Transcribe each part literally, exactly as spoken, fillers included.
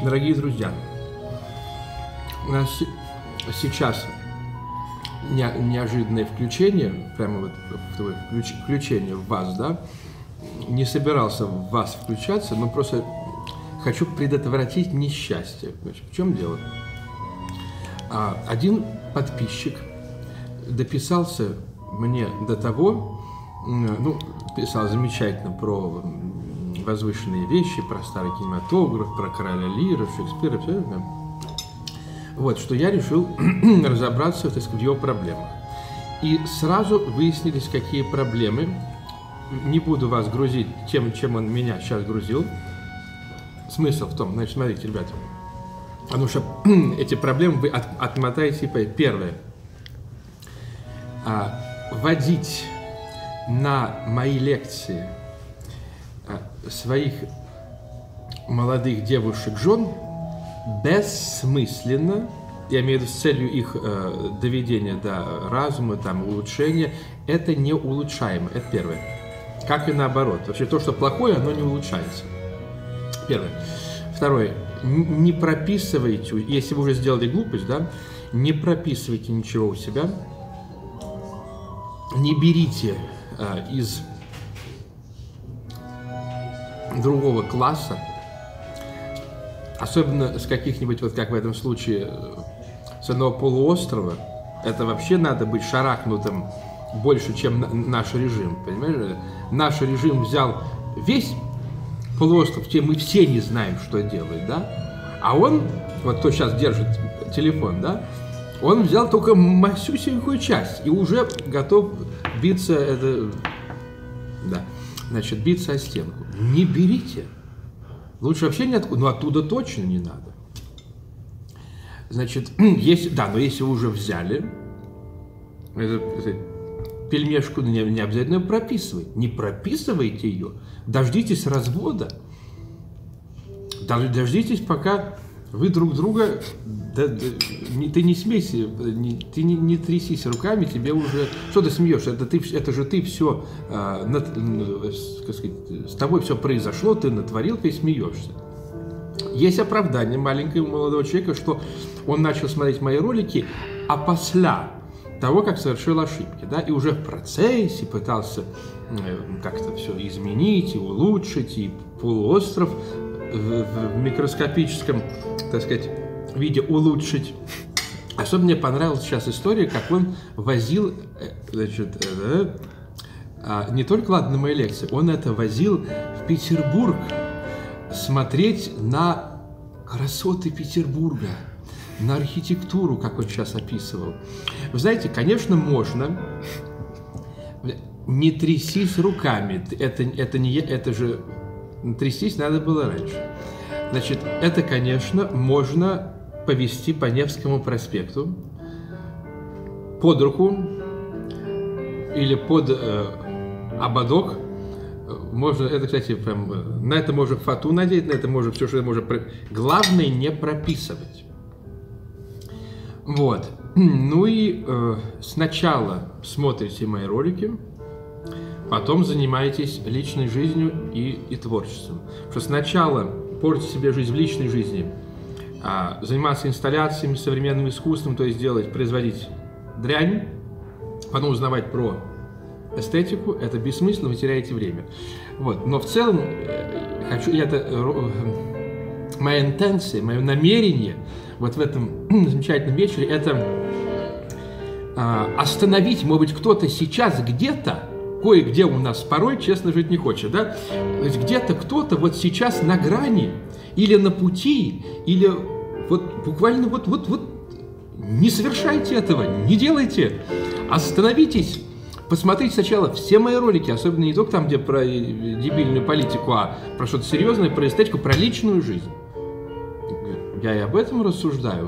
Дорогие друзья, у нас сейчас не, неожиданное включение, прямо вот включ, включение в вас, да, не собирался в вас включаться, но просто хочу предотвратить несчастье. Значит, в чем дело? Один подписчик дописался мне до того, ну, писал замечательно про возвышенные вещи, про старый кинематограф, про короля Лира, Шекспира, все это. Вот, что я решил разобраться, так сказать, в его проблемах. И сразу выяснились, какие проблемы. Не буду вас грузить тем, чем он меня сейчас грузил. Смысл в том, значит, смотрите, ребята, потому что эти проблемы вы от, отмотаете. Первое. А, водить на мои лекции а, своих молодых девушек-жен бессмысленно, я имею в виду с целью их э, доведения до разума, там, улучшения, это не улучшаемо, это первое. Как и наоборот. Вообще то, что плохое, оно не улучшается. Первое. Второе. Не прописывайте, если вы уже сделали глупость, да, не прописывайте ничего у себя, не берите э, из другого класса, особенно с каких-нибудь, вот как в этом случае, с одного полуострова, это вообще надо быть шарахнутым больше, чем наш режим, понимаешь? Наш режим взял весь полуостров, где мы все не знаем, что делать, да? А он, вот кто сейчас держит телефон, да, он взял только масюсенькую часть и уже готов биться, это, да, значит, биться о стенку. Не берите. Лучше вообще не откуда, но оттуда точно не надо. Значит, если, да, но если вы уже взяли, это, это, пельмешку не, не обязательно прописывать. Не прописывайте ее, дождитесь развода, дождитесь, пока вы друг друга, да, да, не, ты не смейся, не, ты не, не трясись руками, тебе уже, что ты смеешься, это, ты, это же ты все, а, над, как сказать, с тобой все произошло, ты натворил, ты смеешься. Есть оправдание маленького молодого человека, что он начал смотреть мои ролики, а после того, как совершил ошибки, да, и уже в процессе пытался как-то все изменить и улучшить, и полуостров в, в микроскопическом, так сказать, виде улучшить. Особенно мне понравилась сейчас история, как он возил, значит, э, э, не только, ладно, на мои лекции, он это возил в Петербург смотреть на красоты Петербурга, на архитектуру, как он сейчас описывал. Вы знаете, конечно, можно. Не трясись руками. Это, это, не, это же трястись надо было раньше. Значит, это, конечно, можно повести по Невскому проспекту под руку или под э, ободок. Можно, это, кстати, прям, на это можно фату надеть, на это можно все, что можно. Главное, не прописывать. Вот. Ну и э, сначала смотрите мои ролики, потом занимаетесь личной жизнью и, и творчеством. Потому что сначала портить себе жизнь в личной жизни, а, заниматься инсталляциями, современным искусством, то есть делать, производить дрянь, потом узнавать про эстетику, это бессмысленно, вы теряете время. Вот. Но в целом, хочу, это, моя интенция, мое намерение вот в этом замечательном вечере, это а, остановить, может быть, кто-то сейчас где-то, кое-где у нас порой честно жить не хочет, да? То есть где-то кто-то вот сейчас на грани, или на пути, или вот буквально вот, вот, вот, не совершайте этого, не делайте, остановитесь. Посмотрите сначала все мои ролики, особенно не только там, где про дебильную политику, а про что-то серьезное, про эстетику, про личную жизнь. Я и об этом рассуждаю.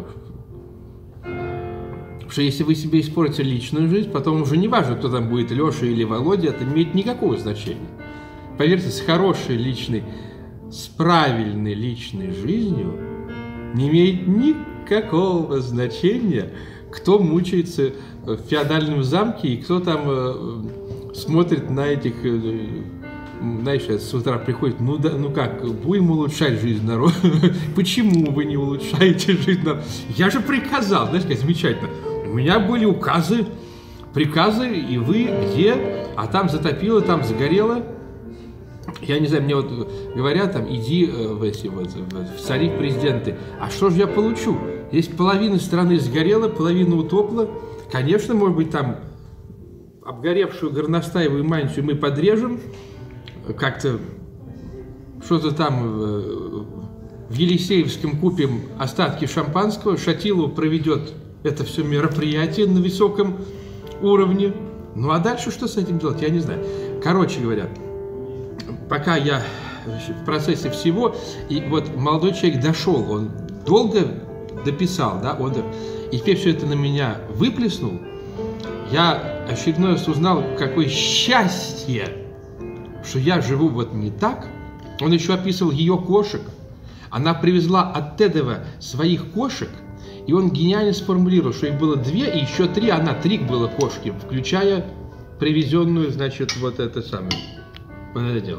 Потому что если вы себе испортите личную жизнь, потом уже не важно, кто там будет, Леша или Володя, это не имеет никакого значения. Поверьте, с хорошей личной, с правильной личной жизнью не имеет никакого значения, кто мучается в феодальном замке и кто там э, смотрит на этих э, знаешь, с утра приходит, ну да, ну как, будем улучшать жизнь народа. Почему вы не улучшаете жизнь народа? Я же приказал, знаешь, как замечательно. У меня были указы, приказы, и вы где? А там затопило, там загорело. Я не знаю, мне вот говорят, там, иди в эти вот, в цари президенты. А что же я получу? Есть половина страны сгорела, половина утопла. Конечно, может быть, там обгоревшую горностаевую мантию мы подрежем, как-то что-то там в Елисеевском купим остатки шампанского, Шатилов проведет это все мероприятие на высоком уровне. Ну а дальше что с этим делать, я не знаю. Короче говоря, пока я в процессе всего, и вот молодой человек дошел, он долго дописал, да, он, и теперь все это на меня выплеснул, я очередной раз узнал, какое счастье, что я живу вот не так. Он еще описывал ее кошек. Она привезла от Тедова своих кошек, и он гениально сформулировал, что их было две, и еще три, она три было кошки, включая привезенную, значит, вот это самое, вот это дело.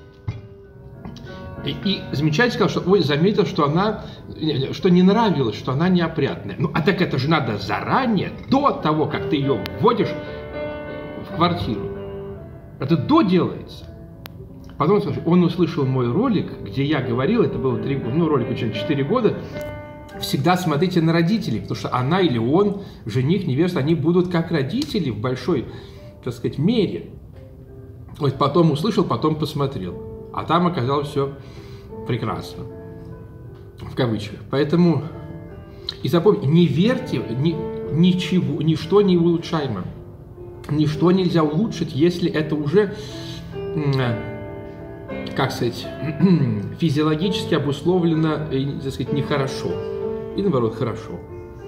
И, и замечательно сказал, что, ой, заметил, что она, что не нравилось, что она неопрятная. Ну, а так это же надо заранее, до того, как ты ее вводишь в квартиру. Это до делается. Потом он услышал мой ролик, где я говорил, это было три, ну, ролик очень четыре года, всегда смотрите на родителей, потому что она или он, жених, невеста, они будут как родители в большой, так сказать, мере. Вот потом услышал, потом посмотрел. А там оказалось все прекрасно. В кавычках. Поэтому, и запомните, не верьте, ни, ничего, ничто не улучшаемо. Ничто нельзя улучшить, если это уже, как сказать, физиологически обусловлено, так сказать, нехорошо. И наоборот, хорошо.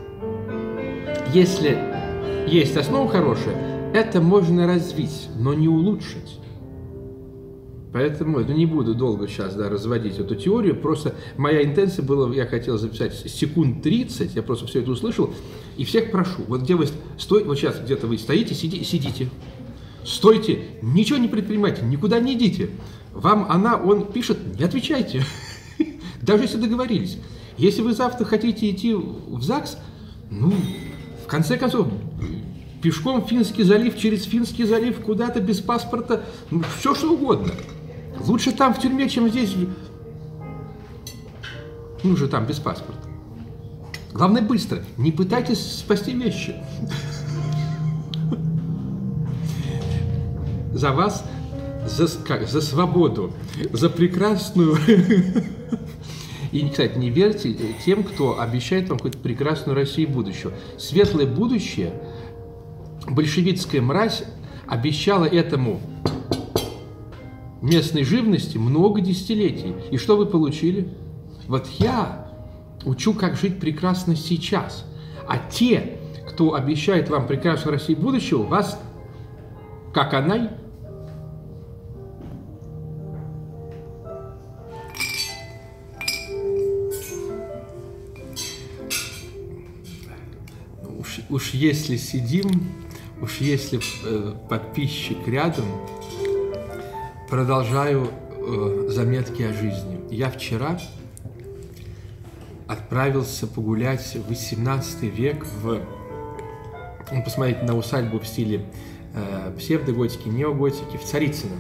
Если есть основа хорошая, это можно развить, но не улучшить. Поэтому ну, не буду долго сейчас да, разводить эту теорию. Просто моя интенция была, я хотел записать секунд тридцать, я просто все это услышал. И всех прошу, вот где вы стоите, вот сейчас где-то вы стоите, сиди, сидите, стойте, ничего не предпринимайте, никуда не идите. Вам она, он пишет, не отвечайте, даже если договорились. Если вы завтра хотите идти в ЗАГС, ну, в конце концов, пешком Финский залив, через Финский залив, куда-то без паспорта, ну, все что угодно. Лучше там в тюрьме, чем здесь, ну же там без паспорта. Главное быстро, не пытайтесь спасти вещи. За вас, за, как, за свободу, за прекрасную... И, кстати, не верьте тем, кто обещает вам какую-то прекрасную Россию будущего. Светлое будущее, большевистская мразь обещала этому местной живности много десятилетий. И что вы получили? Вот я учу, как жить прекрасно сейчас. А те, кто обещает вам прекрасную Россию будущего, вас, как она, уж, уж если сидим, уж если э, подписчик рядом, продолжаю э, заметки о жизни. Я вчера отправился погулять в восемнадцатый век, в, ну, посмотреть на усадьбу в стиле э, псевдоготики, неоготики, в Царицыно.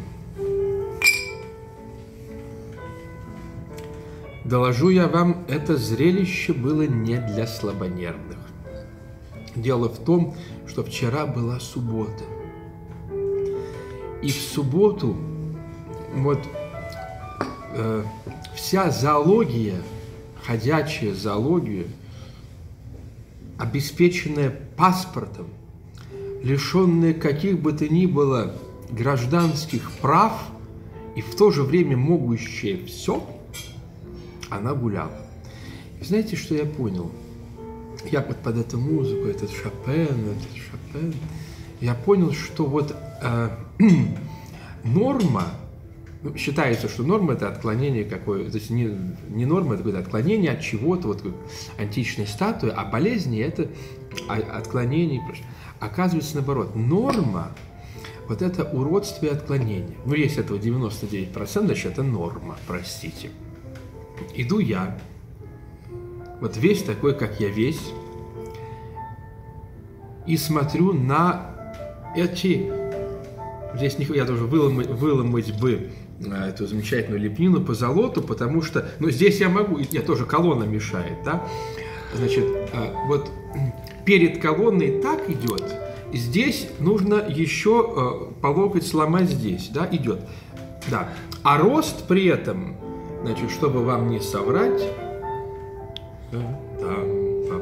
Доложу я вам, это зрелище было не для слабонервных. Дело в том, что вчера была суббота. И в субботу вот э, вся зоология, ходячая зоология, обеспеченная паспортом, лишенная каких бы то ни было гражданских прав и в то же время могущая все, она гуляла. И знаете, что я понял? Я вот под эту музыку, этот Шопен, этот Шопен, я понял, что вот э, норма, ну, считается, что норма – это отклонение какое-то, то есть не, не норма, это какое-то отклонение от чего-то, вот как античная статуя, а болезни – это отклонение и прочее. Оказывается, наоборот, норма, вот это уродство и отклонение. Ну, есть этого девяносто девять процентов, значит, это норма, простите. Иду я, вот весь такой, как я весь, и смотрю на эти... Здесь я должен выломать, выломать бы эту замечательную лепнину по золоту, потому что... Ну, здесь я могу, я тоже колонна мешает, да? Значит, вот перед колонной так идет, здесь нужно еще по локоть сломать здесь, да, идет. Да. А рост при этом, значит, чтобы вам не соврать... Вот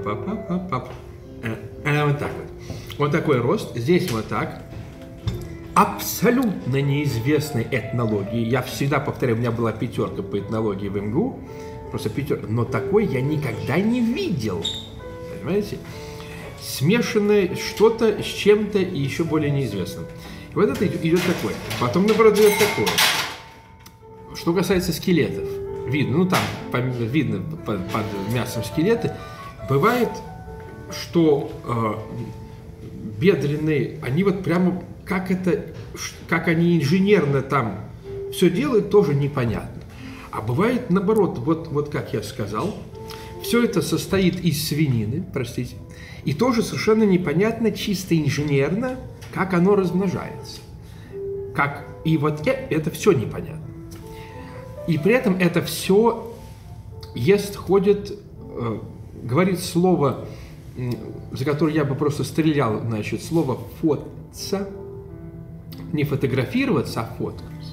так вот. Вот такой рост. Здесь вот так. Абсолютно неизвестной этнологии. Я всегда повторяю, у меня была пятерка по этнологии в эм гэ у. Просто пятерка. Но такой я никогда не видел. Понимаете? Смешанное что-то с чем-то и еще более неизвестным. И вот это идет такое. Потом, наоборот, идет такое. Что касается скелетов. Видно, ну там видно под, под мясом скелеты. Бывает, что э, бедренные, они вот прямо, как это, как они инженерно там все делают, тоже непонятно. А бывает наоборот, вот, вот как я сказал, все это состоит из свинины, простите, и тоже совершенно непонятно, чисто инженерно, как оно размножается. Как, и вот это, это все непонятно. И при этом это все ест, ходит, э, говорит слово, э, за которое я бы просто стрелял, значит, слово «фотца», не фотографироваться, а фоткаться.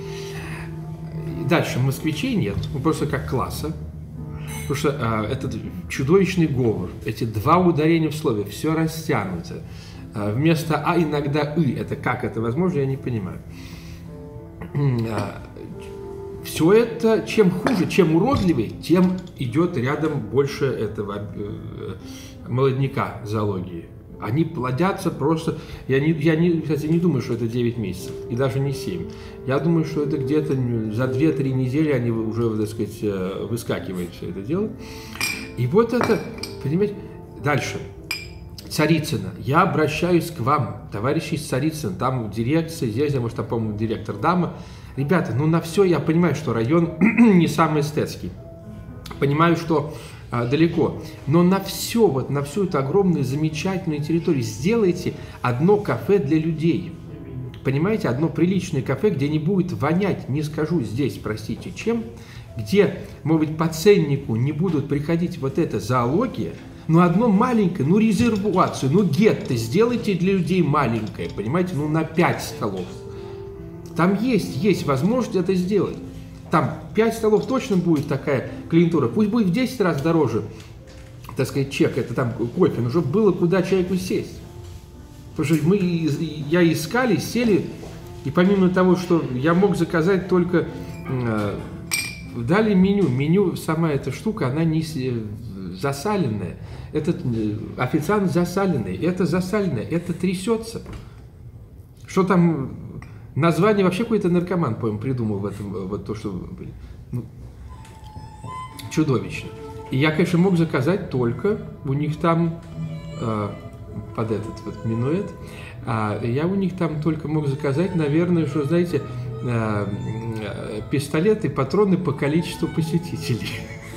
Дальше москвичей нет, ну, просто как класса, потому что э, этот чудовищный говор, эти два ударения в слове, все растянуто. Э, вместо «а» иногда «ы», это как это возможно, я не понимаю. Все это, чем хуже, чем уродливее, тем идет рядом больше этого э, молодняка зоологии. Они плодятся просто... Я, не, я не, кстати, не думаю, что это девять месяцев, и даже не семь. Я думаю, что это где-то за две-три недели они уже, так сказать, выскакивают все это дело. И вот это, понимаете, дальше. Царицына. Я обращаюсь к вам, товарищи из Царицына, там в дирекции, здесь, может, там, по-моему, директор дама. Ребята, ну на все я понимаю, что район не самый эстетский. Понимаю, что а, далеко. Но на все, вот на всю эту огромную, замечательную территорию сделайте одно кафе для людей. Понимаете, одно приличное кафе, где не будет вонять, не скажу здесь, простите, чем, где, может быть, по ценнику не будут приходить вот эта зоология, но одно маленькое, ну резервацию, ну гетто сделайте для людей маленькое, понимаете, ну на пять столов. Там есть, есть возможность это сделать. Там пять столов точно будет такая клиентура. Пусть будет в десять раз дороже, так сказать, чек, это там кофе, но чтобы было куда человеку сесть. Потому что мы, я искали, сели, и помимо того, что я мог заказать только, э, дали меню. Меню, сама эта штука, она не засаленная. Этот официант засаленный, это засаленное, это трясется. Что там... Название вообще какой-то наркоман, по-моему, придумал в этом, вот то, что были. Ну, чудовищно. И я, конечно, мог заказать только у них там э, под этот вот минуэт, а я у них там только мог заказать, наверное, что, знаете, э, э, пистолеты, патроны по количеству посетителей.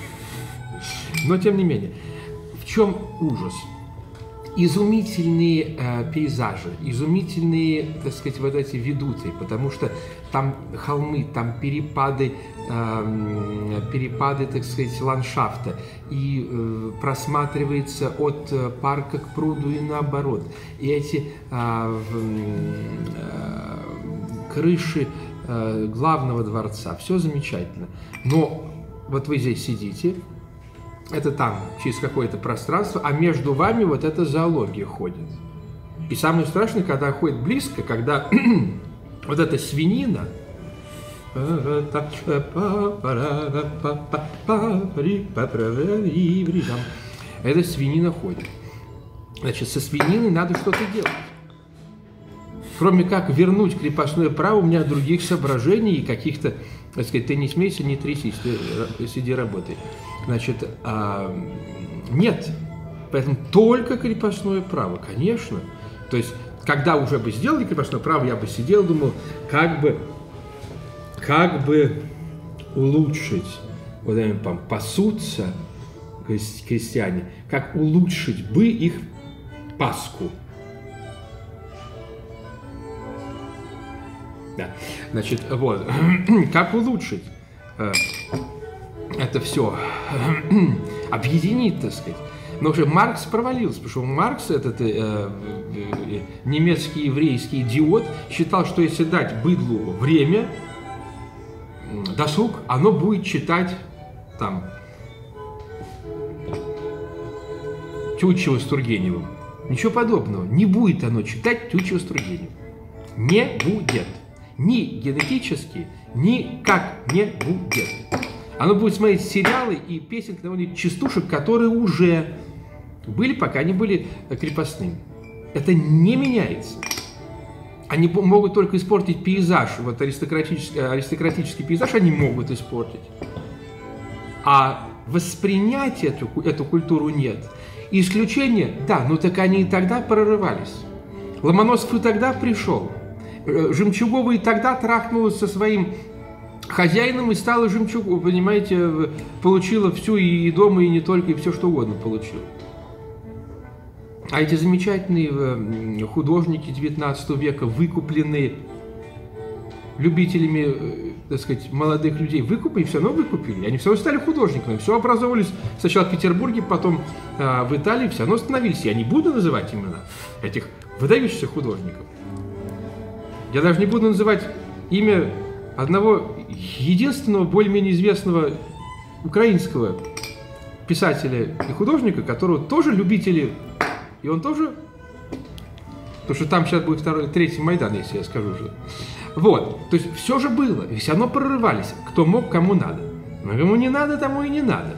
Но, тем не менее, в чем ужас? Изумительные э, пейзажи, изумительные, так сказать, вот эти ведуты, потому что там холмы, там перепады, э, перепады, так сказать, ландшафта, и э, просматривается от э, парка к пруду и наоборот. И эти э, э, крыши э, главного дворца, все замечательно. Но вот вы здесь сидите, это там, через какое-то пространство, а между вами вот эта зоология ходит. И самое страшное, когда ходит близко, когда вот эта свинина, эта свинина ходит. Значит, со свининой надо что-то делать. Кроме как вернуть крепостное право, у меня других соображений и каких-то, так сказать, ты не смейся, не трясись, ты сиди, работай. Значит, а, нет. Поэтому только крепостное право, конечно. То есть когда уже бы сделали крепостное право, я бы сидел, думал, как бы, как бы улучшить, вот они там пасутся, крестьяне, как улучшить бы их Пасху. Да. Значит, вот, как улучшить э, это все, объединить, так сказать. Но уже Маркс провалился, потому что Маркс, этот э, э, немецкий еврейский идиот, считал, что если дать быдлу время, досуг, оно будет читать там Тютчева с Тургеневым. Ничего подобного. Не будет оно читать Тютчева с Тургеневым. Не будет. Ни генетически, никак не будет. Оно будет смотреть сериалы и песенки довольно частушек, которые уже были, пока они были крепостными. Это не меняется. Они могут только испортить пейзаж. Вот аристократический, аристократический пейзаж они могут испортить. А воспринять эту, эту культуру нет. Исключение, да, ну так они и тогда прорывались. Ломоносов и тогда пришел. Жемчугова и тогда трахнулась со своим хозяином и стала Жемчугова, понимаете, получила всю и дома, и не только, и все что угодно получила. А эти замечательные художники девятнадцатого века, выкупленные любителями, так сказать, молодых людей, выкупили, все равно выкупили. Они все равно стали художниками, все образовывались сначала в Петербурге, потом а, в Италии, все равно становились. Я не буду называть имена этих выдающихся художников. Я даже не буду называть имя одного единственного более-менее известного украинского писателя и художника, которого тоже любители, и он тоже, потому что там сейчас будет второй, третий Майдан, если я скажу же. Вот, то есть все же было, и все равно прорывались, кто мог, кому надо. Но кому не надо, тому и не надо.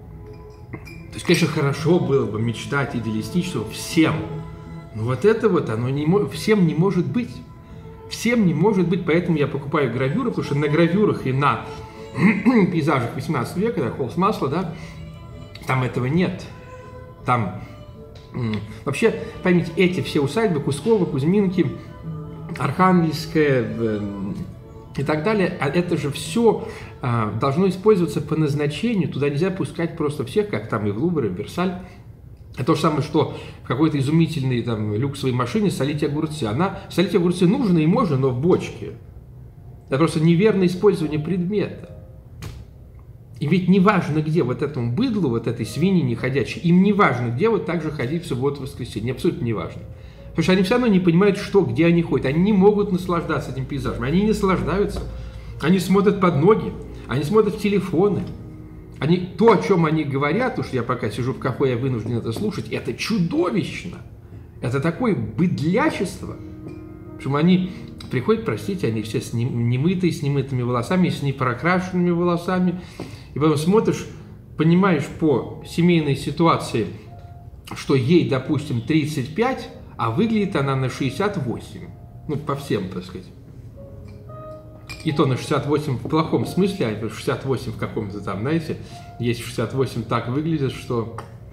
То есть, конечно, хорошо было бы мечтать идеалистично всем, но вот это вот, оно не, всем не может быть. Всем не может быть, поэтому я покупаю гравюры, потому что на гравюрах и на пейзажах восемнадцатого века, да, холст масла, да, там этого нет. Там вообще, поймите, эти все усадьбы, Кускова, Кузьминки, Архангельская и так далее, это же все а, должно использоваться по назначению, туда нельзя пускать просто всех, как там и в Лувр, и в Версаль. Это то же самое, что в какой-то изумительной там, люксовой машине солить огурцы. Она, солить огурцы нужно и можно, но в бочке. Это просто неверное использование предмета. И ведь не важно где, вот этому быдлу, вот этой свинине ходячей, им не важно где вот так же ходить в субботу, воскресенье, абсолютно не важно. Потому что они все равно не понимают, что, где они ходят. Они не могут наслаждаться этим пейзажем, они не наслаждаются. Они смотрят под ноги, они смотрят в телефоны. Они, то, о чем они говорят, уж я пока сижу в кафе, я вынужден это слушать, это чудовищно. Это такое быдлячество. Причем они приходят, простите, они все с немытые, с немытыми волосами, с непрокрашенными волосами. И потом смотришь, понимаешь по семейной ситуации, что ей, допустим, тридцать пять, а выглядит она на шестьдесят восемь. Ну, по всем, так сказать. И то на шестьдесят восемь в плохом смысле, а шестьдесят восемь в каком-то там, знаете, есть шестьдесят восемь так выглядит, что,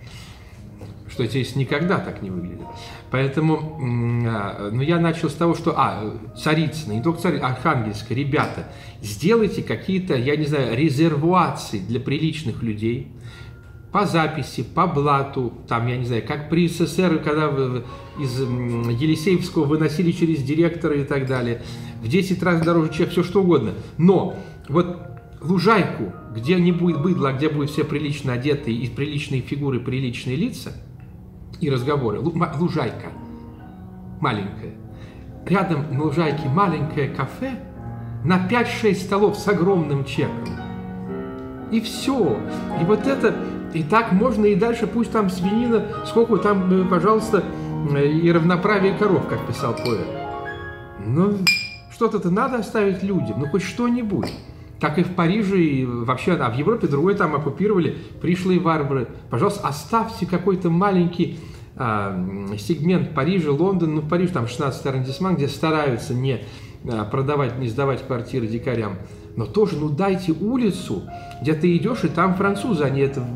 что здесь никогда так не выглядит. Поэтому, ну, я начал с того, что, а, Царицына, не только Царицына, Архангельская, ребята, сделайте какие-то, я не знаю, резервуации для приличных людей, по записи, по блату, там, я не знаю, как при СССР, когда из Елисеевского выносили через директора и так далее, в десять раз дороже чек, все что угодно. Но вот лужайку, где не будет быдла, а где будут все прилично одетые и приличные фигуры, приличные лица и разговоры, лужайка маленькая. Рядом на лужайке маленькое кафе на пять-шесть столов с огромным чеком. И все. И вот это... И так можно и дальше, пусть там свинина, сколько там, пожалуйста, и равноправие коров, как писал поэт. Ну, что-то-то надо оставить людям, ну хоть что-нибудь. Как и в Париже, и вообще, а в Европе другой там оккупировали пришлые варвары. Пожалуйста, оставьте какой-то маленький а, сегмент Парижа, Лондона, ну в Париже там шестнадцатый аррondissement, где стараются не а, продавать, не сдавать квартиры дикарям. Но тоже, ну дайте улицу, где ты идешь, и там французы, они это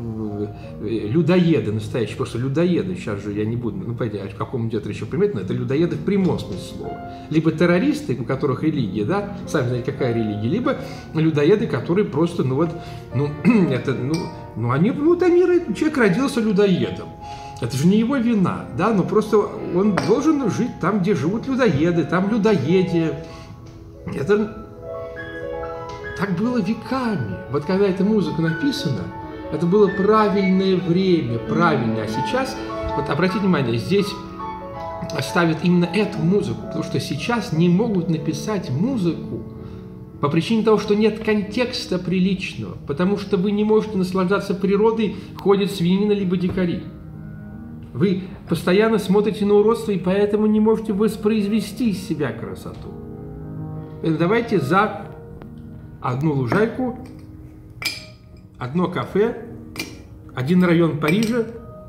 людоеды настоящие, просто людоеды, сейчас же я не буду, ну, пойди, о каком идет речь примете, но это людоеды в прямом смысле слова. Либо террористы, у которых религия, да, сами знаете, какая религия, либо людоеды, которые просто, ну вот, ну, это, ну, ну они, ну, вот они, человек родился людоедом. Это же не его вина, да, но просто он должен жить там, где живут людоеды, там людоедие. Это так было веками. Вот когда эта музыка написана, это было правильное время, правильное. А сейчас, вот обратите внимание, здесь ставят именно эту музыку, потому что сейчас не могут написать музыку по причине того, что нет контекста приличного, потому что вы не можете наслаждаться природой, ходит свинина либо дикари. Вы постоянно смотрите на уродство и поэтому не можете воспроизвести из себя красоту. Давайте за одну лужайку, одно кафе, один район Парижа,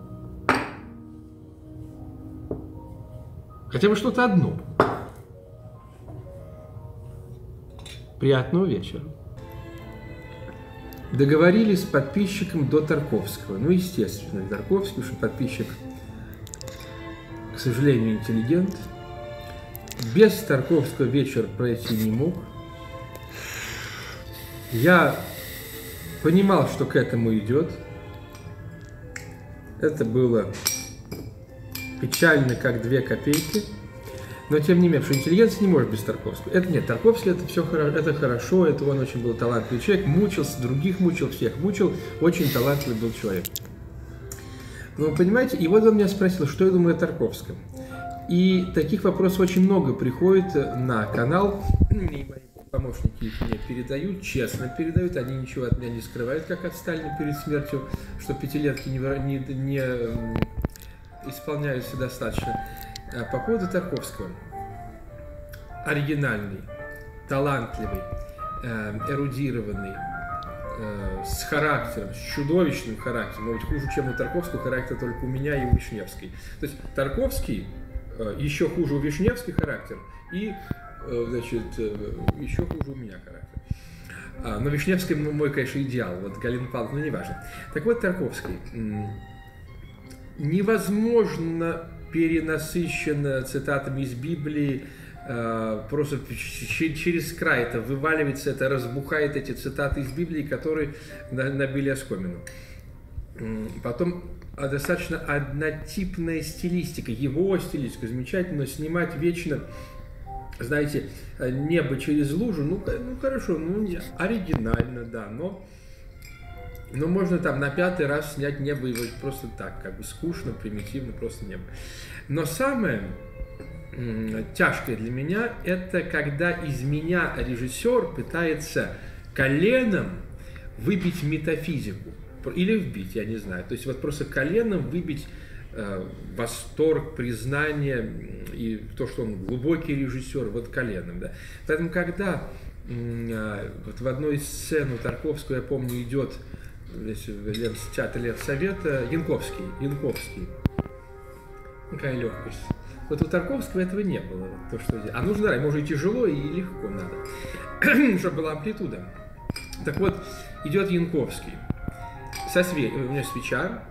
хотя бы что-то одно. Приятного вечера. Договорились с подписчиком до Тарковского. Ну, естественно, Тарковский, что подписчик, к сожалению, интеллигент. Без Тарковского вечер пройти не мог. Я понимал, что к этому идет. Это было печально, как две копейки. Но, тем не менее, что интеллигенция не может без Тарковского. Это нет, Тарковский это все хорошо, это хорошо, это он очень был талантливый человек, мучился, других мучил, всех мучил, очень талантливый был человек. Но вы понимаете, и вот он меня спросил, что я думаю о Тарковском. И таких вопросов очень много приходит на канал, и мои помощники их мне передают, честно передают, они ничего от меня не скрывают, как от Сталина перед смертью, что пятилетки не, не, не исполняются достаточно. По поводу Тарковского. Оригинальный, талантливый, эрудированный, с характером, с чудовищным характером, но ведь хуже, чем у Тарковского, характер только у меня и у Вишневской. То есть Тарковский еще хуже у Вишневской характер и, значит, еще хуже у меня характер. Но Вишневский мой, конечно, идеал, вот Галина Павловна, ну, не важно. Так вот, Тарковский. Невозможно перенасыщенно цитатами из Библии, просто через край это вываливается, это разбухает эти цитаты из Библии, которые набили оскомину. Потом достаточно однотипная стилистика, его стилистика замечательно, снимать вечно, знаете, небо через лужу, ну, ну хорошо, ну оригинально, да, но, но можно там на пятый раз снять небо и вот просто так, как бы скучно, примитивно, просто небо. Но самое тяжкое для меня, это когда из меня режиссер пытается коленом выбить метафизику. Или вбить, я не знаю. То есть вот просто коленом выбить э, восторг, признание и то, что он глубокий режиссер, вот коленом. Да. Поэтому когда э, вот в одной из сцен у Тарковского, я помню, идет в театре Ленсовета Янковский, Янковский. Какая легкость. Вот у Тарковского этого не было. То, что... А нужно, ему уже и тяжело, и легко надо, чтобы была амплитуда. Так вот, идет Янковский. Со све... У меня свеча,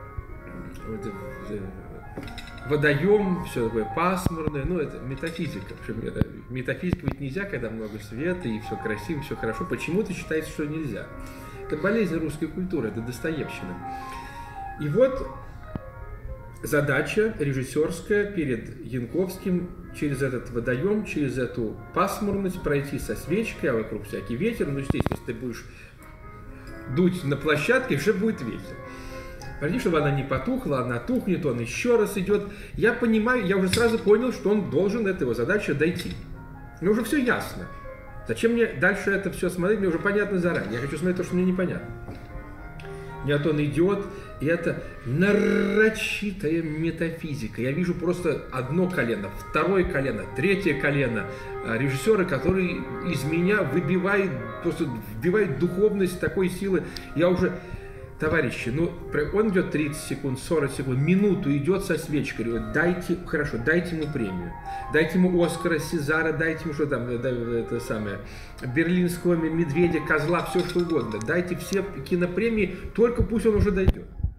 водоем, все такое пасмурное, ну это метафизика. Метафизика ведь нельзя, когда много света и все красиво, все хорошо. Почему-то считается, что нельзя. Это болезнь русской культуры, это достоевщина. И вот задача режиссерская перед Янковским через этот водоем, через эту пасмурность пройти со свечкой, а вокруг всякий ветер. Ну, естественно, если ты будешь дуть на площадке, уже будет ветер. Пройди, чтобы она не потухла, она тухнет, он еще раз идет. Я понимаю, я уже сразу понял, что он должен, это его задача, дойти. Мне уже все ясно. Зачем мне дальше это все смотреть, мне уже понятно заранее. Я хочу смотреть то, что мне непонятно. Нет, он идет, и это нарочитая метафизика. Я вижу просто одно колено, второе колено, третье колено режиссера, который из меня выбивает, просто вбивает духовность такой силы. Я уже, товарищи, ну, он идет тридцать секунд, сорок секунд, минуту идет со свечкой. Говорит, дайте, хорошо, дайте ему премию. Дайте ему Оскара, Сезара, дайте ему что там, это самое, Берлинского медведя, козла, все что угодно. Дайте все кинопремии, только пусть он уже дойдет.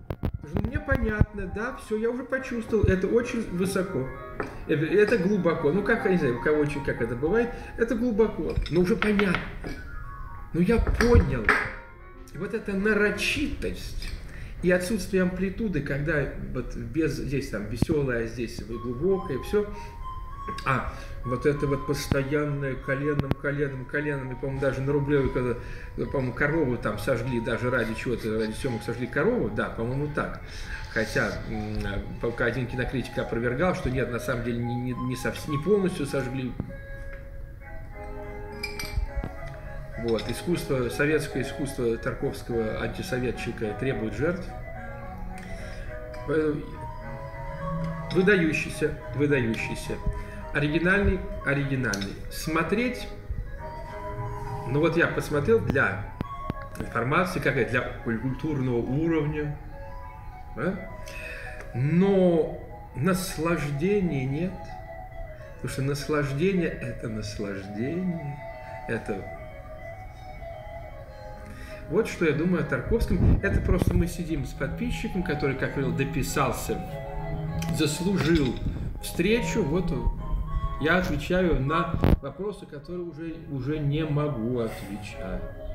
Ну, мне понятно, да, все, я уже почувствовал, это очень высоко, это, это глубоко, ну как, я не знаю, у кого как это бывает, это глубоко, но уже понятно, ну я понял, и вот эта нарочитость и отсутствие амплитуды, когда вот без, здесь там веселое, а здесь глубокое, все, а вот это вот постоянное коленом, коленом, коленом, и, по-моему, даже на Рублевой, когда, по-моему, корову там сожгли, даже ради чего-то, ради съемок сожгли корову, да, по-моему, так. Хотя пока один кинокритик опровергал, что нет, на самом деле не, не, не, совсем, не полностью сожгли. Вот, искусство, советское искусство Тарковского антисоветчика требует жертв. Выдающийся, выдающийся. Оригинальный, оригинальный. Смотреть, ну вот я посмотрел для информации, какая для культурного уровня, да? Но наслаждения нет, потому что наслаждение – это наслаждение, это… Вот что я думаю о Тарковском. Это просто мы сидим с подписчиком, который, как говорил, дописался, заслужил встречу, вот я отвечаю на вопросы, которые уже, уже не могу отвечать.